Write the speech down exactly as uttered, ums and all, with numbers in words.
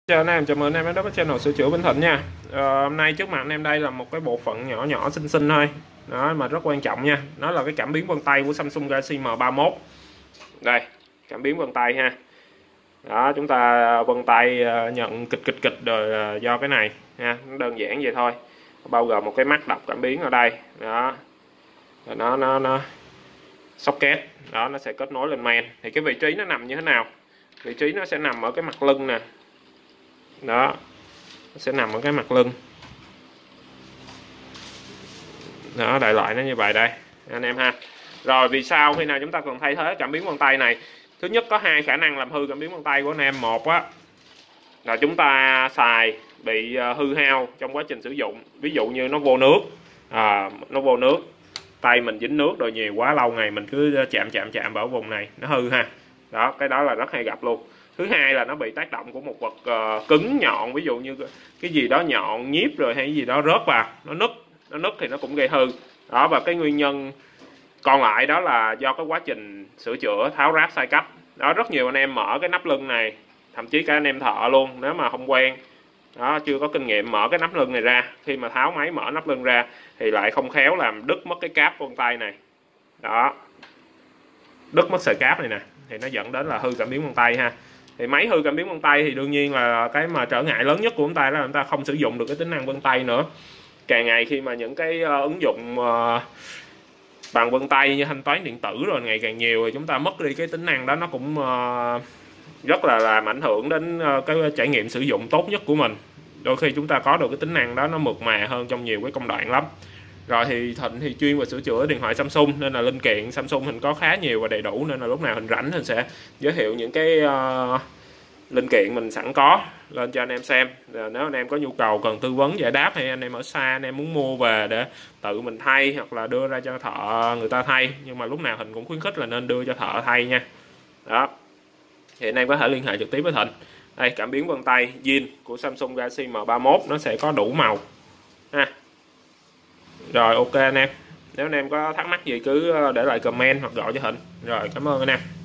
Chào anh em, chào mừng anh em đến với channel sửa chữa Bình Thịnh nha. Ờ, hôm nay trước mặt anh em đây là một cái bộ phận nhỏ nhỏ xinh xinh thôi, đó mà rất quan trọng nha. Nó là cái cảm biến vân tay của Samsung Galaxy M ba mốt. Đây, cảm biến vân tay ha. Đó, chúng ta vân tay nhận kịch kịch kịch rồi do cái này nha, nó đơn giản vậy thôi. Bao gồm một cái mắt đọc cảm biến ở đây, đó. Rồi nó nó nó socket, đó nó sẽ kết nối lên main. Thì cái vị trí nó nằm như thế nào? Vị trí nó sẽ nằm ở cái mặt lưng nè. Đó, nó sẽ nằm ở cái mặt lưng. Đó, đại loại nó như vậy đây anh em ha. Rồi vì sao khi nào chúng ta cần thay thế cảm biến vân tay này? Thứ nhất, có hai khả năng làm hư cảm biến vân tay của anh em. Một á là chúng ta xài bị hư hao trong quá trình sử dụng, ví dụ như nó vô nước, à, nó vô nước, tay mình dính nước rồi nhiều quá, lâu ngày mình cứ chạm chạm chạm vào vùng này nó hư ha. Đó, cái đó là rất hay gặp luôn. Thứ hai là nó bị tác động của một vật uh, cứng nhọn, ví dụ như cái gì đó nhọn nhíp rồi hay cái gì đó rớt vào, nó nứt, nó nứt thì nó cũng gây hư. Đó, và cái nguyên nhân còn lại đó là do cái quá trình sửa chữa tháo ráp sai cách. Đó, rất nhiều anh em mở cái nắp lưng này, thậm chí cả anh em thợ luôn, nếu mà không quen, đó, chưa có kinh nghiệm mở cái nắp lưng này ra, khi mà tháo máy mở nắp lưng ra thì lại không khéo làm đứt mất cái cáp vân tay này. Đó, đứt mất sợi cáp này nè, thì nó dẫn đến là hư cảm biến vân tay ha. Thì máy hư cảm biến vân tay thì đương nhiên là cái mà trở ngại lớn nhất của chúng ta là chúng ta không sử dụng được cái tính năng vân tay nữa. Càng ngày khi mà những cái uh, ứng dụng uh, bằng vân tay như thanh toán điện tử rồi ngày càng nhiều thì chúng ta mất đi cái tính năng đó, nó cũng uh, rất là làm ảnh hưởng đến uh, cái trải nghiệm sử dụng tốt nhất của mình. Đôi khi chúng ta có được cái tính năng đó nó mượt mà hơn trong nhiều cái công đoạn lắm. Rồi thì Thịnh thì chuyên về sửa chữa điện thoại Samsung, nên là linh kiện Samsung Thịnh có khá nhiều và đầy đủ, nên là lúc nào Thịnh rảnh Thịnh sẽ giới thiệu những cái uh, linh kiện mình sẵn có lên cho anh em xem. Rồi nếu anh em có nhu cầu cần tư vấn giải đáp, hay anh em ở xa anh em muốn mua về để tự mình thay hoặc là đưa ra cho thợ người ta thay, nhưng mà lúc nào Thịnh cũng khuyến khích là nên đưa cho thợ thay nha. Đó, thì anh em có thể liên hệ trực tiếp với Thịnh. Đây, cảm biến vân tay zin của Samsung Galaxy M ba mốt, nó sẽ có đủ màu ha. Rồi ok anh em, nếu anh em có thắc mắc gì cứ để lại comment hoặc gọi cho Thịnh. Rồi cảm ơn anh em.